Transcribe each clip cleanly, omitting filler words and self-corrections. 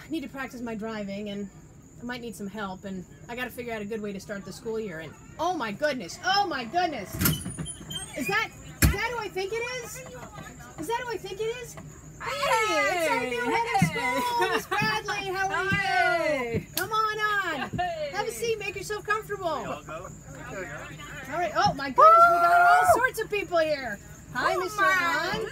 need to practice my driving, and I might need some help, and I got to figure out a good way to start the school year. And oh my goodness, is that who I think it is? Is that who I think it is? Hey, it's our new head of school, Miss Bradley. How are you? Come on. Have a seat. Make yourself comfortable. All right. Oh my goodness, we got all sorts of people here. Hi, Mr. Ron.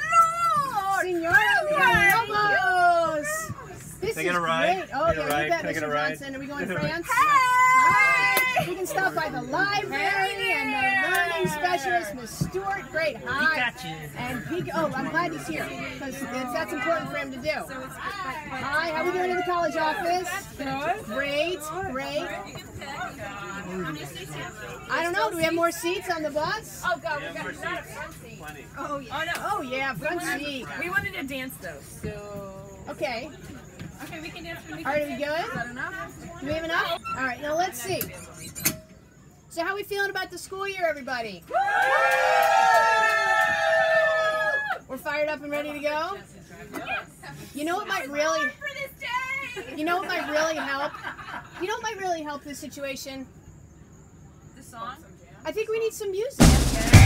Senora Villalobos. This is great. Oh, yeah, you bet, Mr. Johnson. Are we going to France? Hi. We can stop by the library and the learning specialist, Miss Stewart. Great. Hi. And oh, I'm glad he's here because that's important for him to do. Hi. How are we doing in the college office? Good. Great. I don't know. Do we have more seats on the bus? Oh, God. We got a front seat. Oh, yeah. Oh, yeah. Front seat. We wanted to dance, though. So. Okay. Okay, we can dance. All right, are we good? Is that enough? Do we have enough? All right, now let's see. So how are we feeling about the school year, everybody? Woo! We're fired up and ready to go? You know what might really... You know what might really help? You know what might really help this situation? The song? I think we need some music.